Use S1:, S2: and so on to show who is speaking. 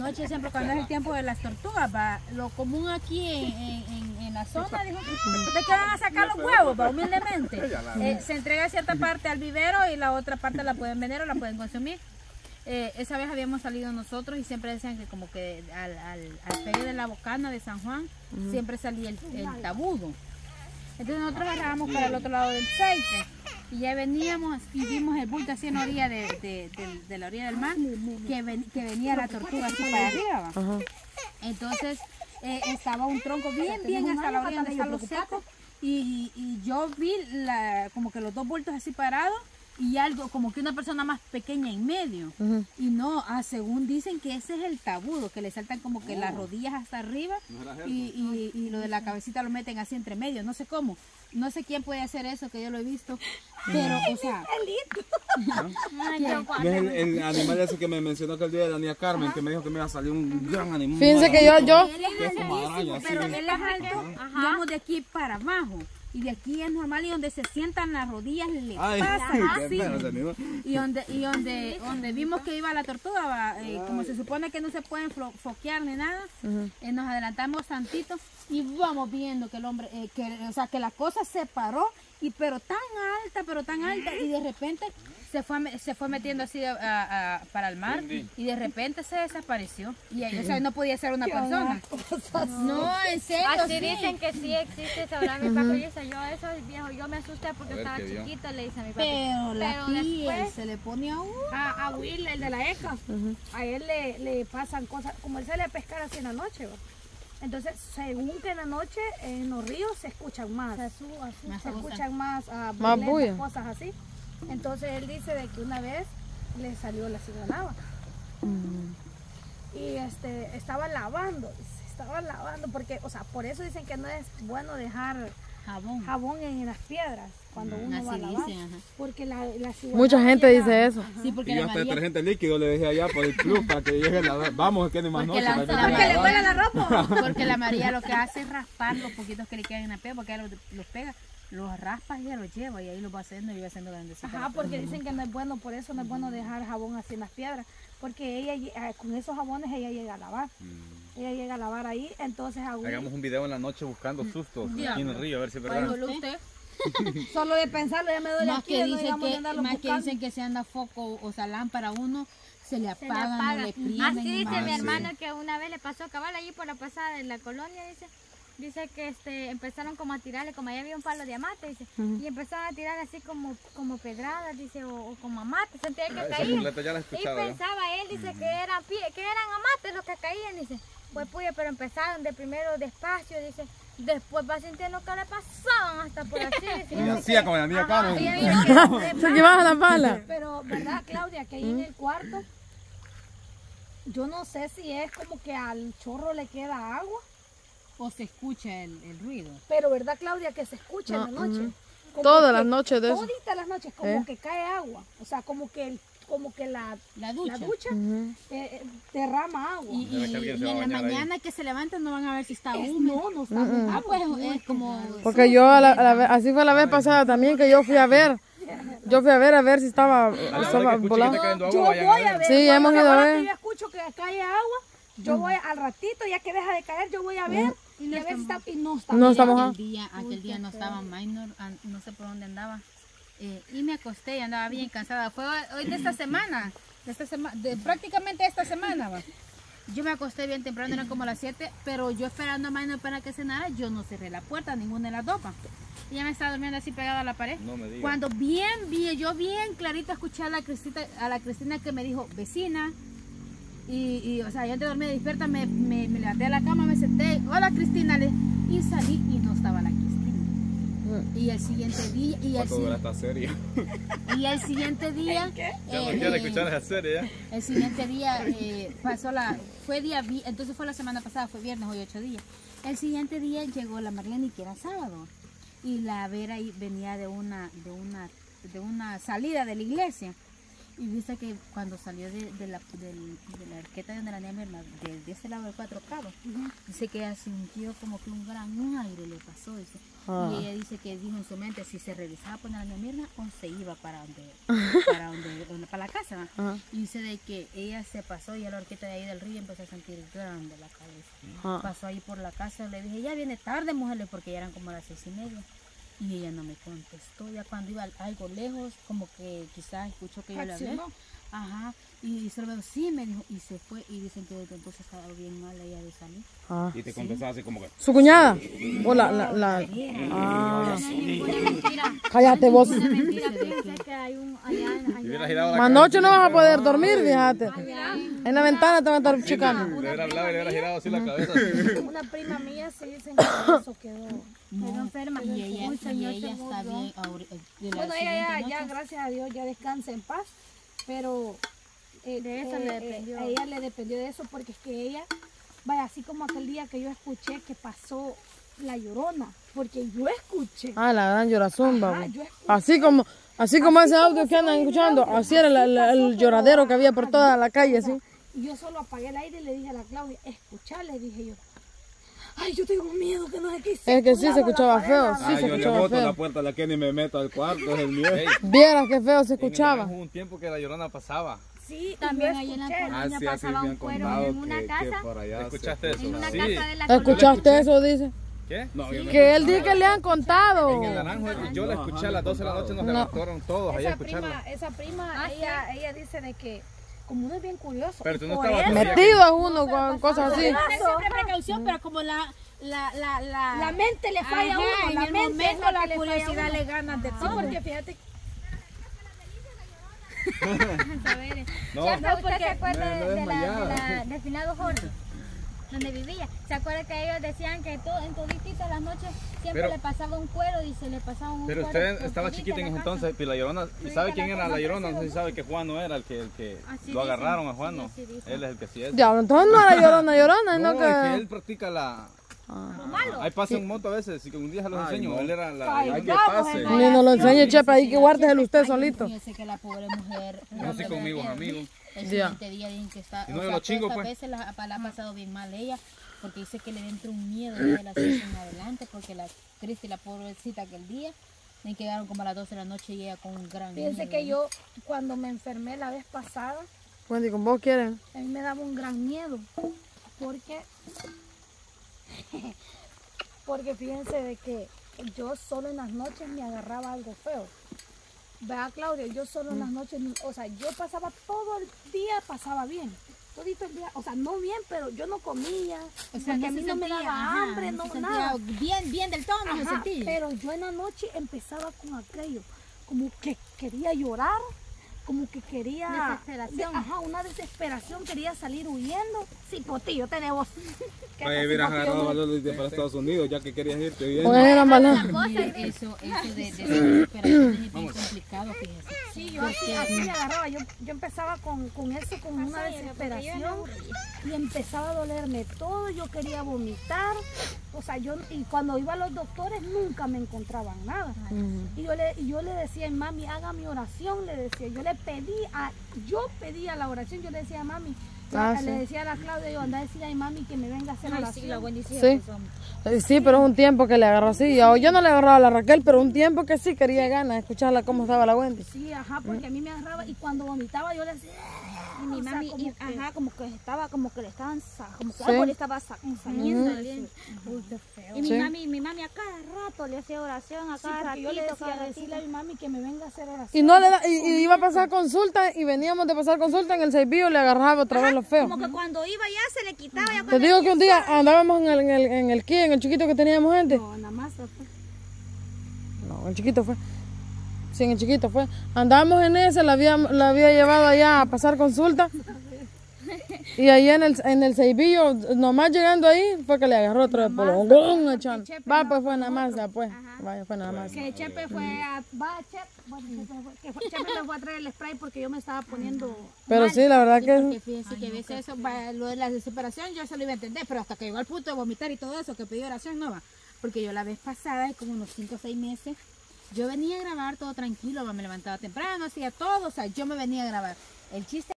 S1: noche siempre cuando es el tiempo de las tortugas, va, lo común aquí en la zona, dijo, ¿de qué van a sacar los huevos? Va, humildemente. Se entrega cierta parte al vivero y la otra parte la pueden vender o la pueden consumir. Esa vez habíamos salido nosotros y siempre decían que como que al pegue de la bocana de San Juan siempre salía el tabudo. Entonces nosotros agarrábamos para el otro lado del Seite y ya veníamos y vimos el bulto así en la orilla de la orilla del mar que venía la tortuga así para arriba. Entonces estaba un tronco bien hasta la orilla donde está lo seco y yo vi como que los dos bultos así parados y algo como que una persona más pequeña en medio y no, según dicen que ese es el tabudo, que le saltan como que las rodillas hasta arriba y lo de la cabecita lo meten así entre medio, no sé cómo, no sé quién puede hacer eso, que yo lo he visto, pero o sea
S2: es el animal ese que me mencionó aquel día de la niña Carmen, que me dijo que me iba a salir un gran animal.
S3: Fíjense que yo
S1: él es altísimo, pero él es alto, digamos de aquí para abajo. Y de aquí es normal y donde se sientan las rodillas le pasa así. Y donde vimos que iba la tortuga, como se supone que no se pueden foquear ni nada, nos adelantamos tantito y vamos viendo que el hombre, que la cosa se paró, pero tan alta y de repente se fue metiendo así para el mar y de repente se desapareció. Y o sea, no podía ser una persona. No, en serio.
S4: Así dicen que sí existe, sabrá mi papá. Y yo eso viejo, yo me asusté porque estaba chiquita, le dice a mi papá.
S1: Pero la piel se le pone a uno.
S5: A Will, el de la ECA, a él le pasan cosas, como él sale a pescar así en la noche, ¿va? Entonces, según que en la noche en los ríos se escuchan más, se escuchan más violentas, cosas así. Entonces él dice de que una vez le salió la cigalaba y estaba lavando porque, o sea, por eso dicen que no es bueno dejar jabón en las piedras cuando uno va a lavar, porque la
S3: mucha gente dice eso.
S1: Sí, porque
S2: y yo hasta detergente líquido le dejé allá por el club para que llegue vamos, que ni más noche.
S1: Porque le huele la ropa. Porque la María lo que hace es raspar los poquitos que le quedan en la piedra, porque ella los pega. Los raspas y ella los lleva y ahí los va haciendo y va haciendo grandecitos.
S5: Porque dicen que no es bueno, por eso no es bueno dejar jabón así en las piedras, porque ella con esos jabones ella llega a lavar. Ella llega a lavar ahí, entonces
S2: hagamos un video en la noche buscando sustos aquí en el río, a ver si es verdad.
S5: Solo de pensarlo ya me duele
S1: más
S5: aquí,
S1: que dicen que se anda foco o sea lámpara uno se le apaga, no le prenden.
S4: Así dice mi hermano que una vez le pasó cabal allí por la pasada en la colonia, dice que empezaron como a tirarle, como allá había un palo de amate, dice, y empezaron a tirar así como pedradas, dice, o como amates, sentía que caían. Y pensaba él, dice, que eran amates los que caían, dice, pues pero empezaron de primero despacio, dice, después va sintiendo que le pasaban hasta por así.
S2: Y hacía como la niña Carmen.
S3: Se llevaba la pala.
S5: Pero, ¿verdad, Claudia? Que ahí en el cuarto, yo no sé si es como que al chorro le queda agua.
S1: O se escucha el ruido.
S5: Pero verdad, Claudia, que se escucha en la noche.
S3: Todas las noches de eso.
S5: Toditas las noches, como que cae agua. O sea, como que la ducha derrama agua.
S1: Y en la mañana que se levantan no van a ver si está húmedo.
S5: No está húmedo.
S1: Pues es como...
S3: Porque yo, así fue la vez pasada también, que yo fui a ver. Yo fui a ver si estaba volando.
S5: Yo voy a ver.
S3: Sí, hemos ido a ver.
S5: Yo escucho que cae agua. Yo voy al ratito, ya que deja de caer, yo voy a ver y a ver si está, y no está.
S3: No estamos.
S1: Aquel día no estaba minor, no sé por dónde andaba. Y me acosté y andaba bien cansada. Fue hoy de esta semana, prácticamente esta semana. ¿Va? Yo me acosté bien temprano, eran como las 7, pero yo esperando a minor para que cenara, yo no cerré la puerta, ninguna de las dos. Y ya me estaba durmiendo así pegada a la pared. No me digas. Cuando yo bien clarito escuché a la Cristina que me dijo, vecina. Y o sea, yo antes de dormir despierta, me levanté a la cama, me senté, hola Cristina, y salí y no estaba la Cristina. Y el siguiente día...
S2: ¿Cuánto dura esta serie?
S1: Y el siguiente día...
S2: Ya no quiero escuchar esa serie ya.
S1: El siguiente día entonces fue la semana pasada, fue viernes, hoy 8 días. El siguiente día llegó la Marlene, que era sábado. Y la Vera venía de una salida de la iglesia. Y dice que cuando salió de la arqueta donde la niña Mirna, de ese lado del 4 Cabos, dice que ella sintió como que un gran aire le pasó, dice. Y ella dice que dijo en su mente si se regresaba por la niña Mirna o se iba para la casa. Y dice de que ella se pasó y a la horqueta de ahí del río empezó a sentir grande la cabeza. Pasó ahí por la casa, le dije, ya viene tarde, mujeres, porque ya eran como las 6:30. Y ella no me contestó, ya cuando iba algo lejos, como que quizás escuchó que yo le hablé. Ajá, y se lo veo, sí, me dijo, y se fue, y dicen que desde entonces estaba bien mal ella de salir.
S2: Y te contestaba así como que...
S3: ¿Su cuñada? O cállate vos. Anoche no vas a poder dormir, fíjate. En la ventana te van a estar checando.
S2: Le hubiera hablado y le hubiera girado así la cabeza.
S5: Una prima mía sí dicen que eso quedó
S1: enferma. Y ella está bien.
S5: Bueno, ella ya, gracias a Dios, ya descansa en paz. Pero
S4: de eso le dependió.
S5: A ella le dependió de eso porque es que ella, vaya, así como aquel día que yo escuché que pasó la Llorona, porque yo escuché.
S3: La gran llorazumba. Así como ese audio que andan escuchando, así era el lloradero que había por toda la calle, así.
S5: Y yo solo apagué el aire y le dije a la Claudia, escuchá, le dije yo. Ay, yo tengo miedo que no sé qué.
S3: Es que sí se escuchaba feo, sí se
S2: yo le
S3: escuchaba
S2: boto
S3: feo.
S2: la puerta a la Kenny y me meto al cuarto, es el miedo.
S3: Vieras qué feo se escuchaba.
S2: Hubo un tiempo que la Llorona pasaba.
S5: Sí,
S4: también ahí en la colonia pasaba un cuero en una casa.
S2: ¿Escuchaste eso?
S4: En una casa de la colonia.
S3: ¿Escuchaste eso, dice?
S2: ¿Qué? No,
S3: Que él dice que le han contado.
S2: En el Naranjo, yo la escuché a las 12 de la noche, nos levantaron todos allá a escucharla.
S5: Esa prima, ella dice de que como uno es bien curioso.
S2: Pero tú no estabas
S3: metido a uno con cosas así.
S1: Siempre precaución, pero como la
S5: mente le falla a uno, la mente es
S1: la curiosidad le gana de todo.
S5: Sí, porque fíjate.
S4: ¿Usted se acuerda de Finado Jorge? Donde vivía. ¿Se acuerda que ellos decían que en todititas las noches siempre le pasaba un cuero y se le pasaba un cuero?
S2: Pero usted estaba chiquita en ese entonces, y la Llorona, ¿y sabe quién era la Llorona? No sé si sabe que Juan no era el que lo agarraron a Juan, ¿no? Él es el que hacía eso.
S3: Ya, entonces no era Llorona,
S2: no,
S3: no
S2: es que él practica la... Ahí pasa un moto a veces, y que un día se los enseño, él era la...
S5: Ay, que pase.
S3: Ni nos lo enseñe, chepa, ahí que guárdeselo usted solito.
S1: Yo sé que la pobre mujer...
S2: No sé conmigo, amigo.
S1: El siguiente día dicen que está...
S2: Y no, los chingos,
S1: pues. veces la ha pasado bien mal ella, porque dice que le entró un miedo de las 6 en adelante, porque la Cristi, la pobrecita aquel día, me quedaron como a las 12 de la noche y ella con un gran miedo.
S5: Fíjense que yo, cuando me enfermé la vez pasada,
S3: Wendy, ¿con vos quieren?
S5: a mí me daba un gran miedo, porque fíjense de que yo solo en las noches me agarraba algo feo. Vea, Claudia, yo solo en las noches, o sea, yo pasaba todo el día, pasaba bien. Todito el día, o sea, no bien, pero yo no comía,
S1: o sea,
S5: porque a mí no me daba hambre, no nada.
S1: Bien del todo, no se sentía.
S5: Pero yo en la noche empezaba con aquello, como que quería llorar, como que quería...
S4: Desesperación.
S5: Una desesperación, quería salir huyendo. Sí, Potillo, tenemos...
S2: Oye, hubieras agarrado valor para Estados Unidos, ya que querías irte bien.
S1: Eso de desesperación es bien complicado, fíjese.
S5: Sí, yo así me agarraba, yo empezaba con eso, con una desesperación, y empezaba a dolerme todo, yo quería vomitar, o sea, y cuando iba a los doctores nunca me encontraban nada. Y yo le decía, mami, haga mi oración, le decía, yo pedía la oración, yo le decía a mami, le decía a la Claudia, yo anda a decir a mami que me venga a hacer oración.
S3: Sí, pero es un tiempo que le agarró así. Yo no le agarraba a la Raquel, pero un tiempo que sí quería ganas de escucharla cómo estaba la Wendy.
S5: Sí, porque a mí me agarraba y cuando vomitaba yo le decía...
S4: Y mi mami, como que estaba, como que le estaban, como que algo le estaba saliendo. Y mi mami a cada rato le hacía oración, a cada ratito.
S5: Yo le decía a decirle a mi mami que me venga a hacer oración.
S3: Y iba a pasar consulta y veníamos de pasar consulta en el Seibillo le agarraba otra vez lo feo.
S4: Como que cuando iba ya se le quitaba.
S3: Te digo que un día andábamos en el Kia, en el chiquito que teníamos gente.
S5: No, nada más fue.
S3: No, el chiquito fue. Sí, en el chiquito fue. Andábamos en ese, la había llevado allá a pasar consulta. Y ahí en el Seibillo, nomás llegando ahí, fue que le agarró otro de polo. Va, pues fue nada más, pues. Vaya, fue nada más.
S5: Que Chepe fue Chepe le fue a traer el spray porque yo me estaba poniendo...
S3: Pero sí, la verdad que...
S1: Porque fíjense que a veces eso, lo de la desesperación yo se lo iba a entender, pero hasta que llegó al punto de vomitar y todo eso, que pidió oración, no va. Porque yo la vez pasada, como unos 5 o 6 meses, Yo venía a grabar todo tranquilo, me levantaba temprano, hacía todo, o sea, yo me venía a grabar. El chiste